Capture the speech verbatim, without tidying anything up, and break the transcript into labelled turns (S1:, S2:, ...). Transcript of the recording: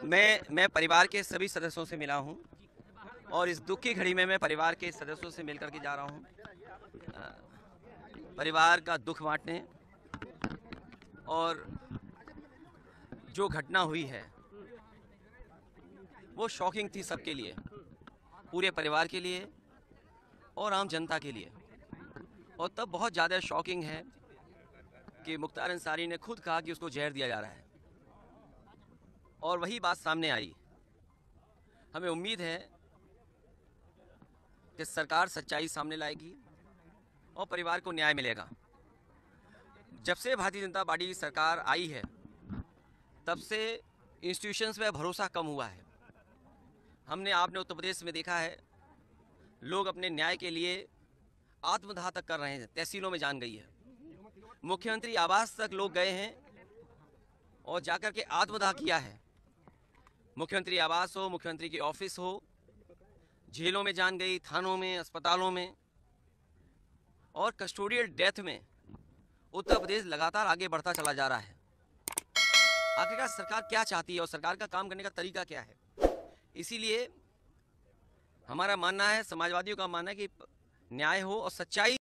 S1: मैं मैं परिवार के सभी सदस्यों से मिला हूं और इस दुख की घड़ी में मैं परिवार के सदस्यों से मिलकर के जा रहा हूं, परिवार का दुख बांटने। और जो घटना हुई है वो शॉकिंग थी सबके लिए, पूरे परिवार के लिए और आम जनता के लिए। और तब बहुत ज़्यादा शॉकिंग है कि मुख्तार अंसारी ने खुद कहा कि उसको जहर दिया जा रहा है और वही बात सामने आई। हमें उम्मीद है कि सरकार सच्चाई सामने लाएगी और परिवार को न्याय मिलेगा। जब से भारतीय जनता पार्टी की सरकार आई है तब से इंस्टीट्यूशंस पे भरोसा कम हुआ है। हमने आपने उत्तर प्रदेश में देखा है, लोग अपने न्याय के लिए आत्मदाह तक कर रहे हैं, तहसीलों में जान गई है। मुख्यमंत्री आवास तक लोग गए हैं और जाकर के आत्मदाह किया है। मुख्यमंत्री आवास हो, मुख्यमंत्री की ऑफिस हो, जेलों में जान गई, थानों में, अस्पतालों में। और कस्टोडियल डेथ में उत्तर प्रदेश लगातार आगे बढ़ता चला जा रहा है। आखिरकार सरकार क्या चाहती है और सरकार का काम करने का तरीका क्या है? इसीलिए हमारा मानना है, समाजवादियों का मानना है कि न्याय हो और सच्चाई